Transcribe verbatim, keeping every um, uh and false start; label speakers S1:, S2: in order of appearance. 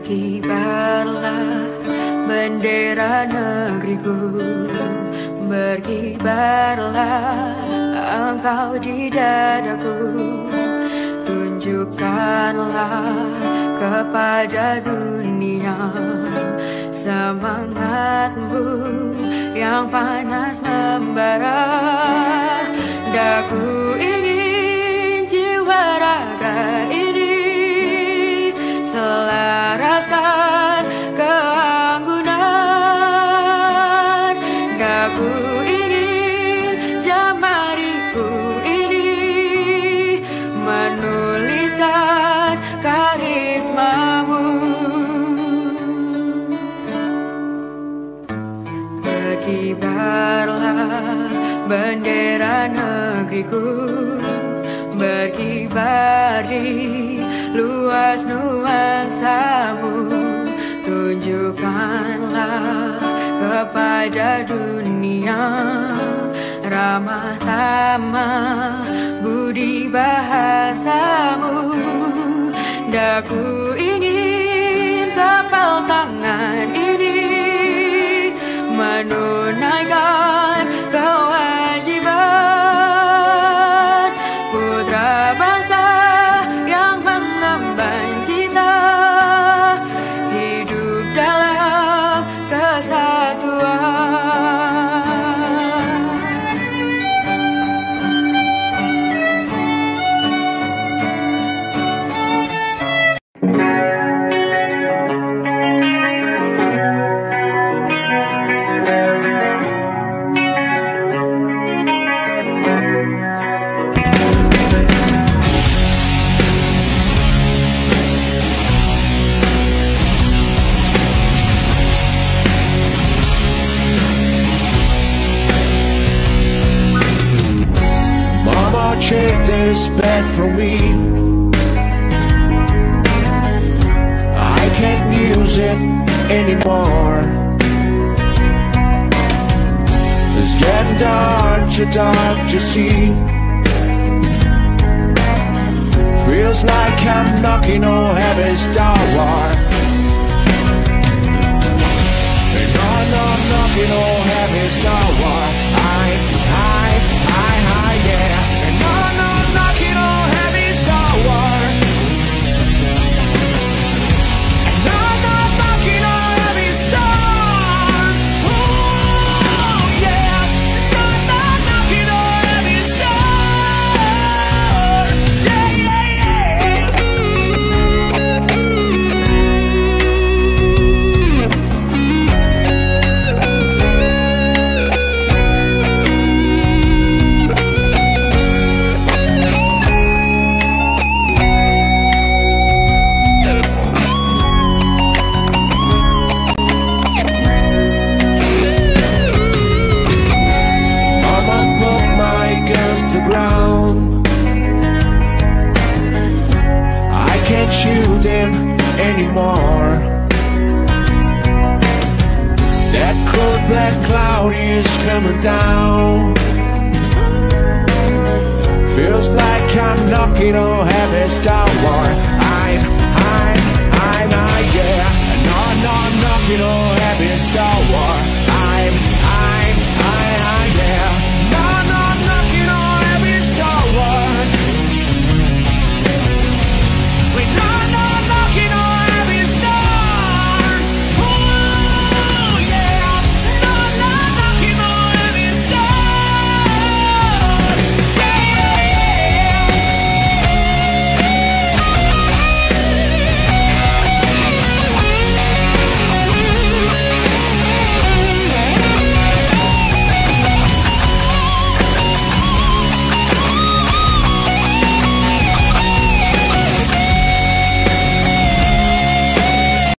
S1: Berkibarlah bendera negeriku, berkibarlah engkau di dadaku. Tunjukkanlah kepada dunia semangatmu yang panas membara. Daku ingin jiwa raga ini selaraskan keanggunan. Daku ingin jemariku ini menuliskan karismamu. Berkibarlah bendera negeriku, berkibar di luas nuansamu. Tunjukkanlah kepada dunia ramah tamah budi bahasamu. Daku ingin kapal tangan ini menunaikan kewajiban putra bangsa yang mengemban cita hidup dalam kesatuan.
S2: Take this bed from me, I can't use it anymore. It's getting dark, too dark to see. Feels like I'm knocking on heaven's door. And I'm not knocking on heaven's door. I, I, I, I, yeah. Shoot them anymore. That cold black cloud is coming down. Feels like I'm knocking on heaven's door.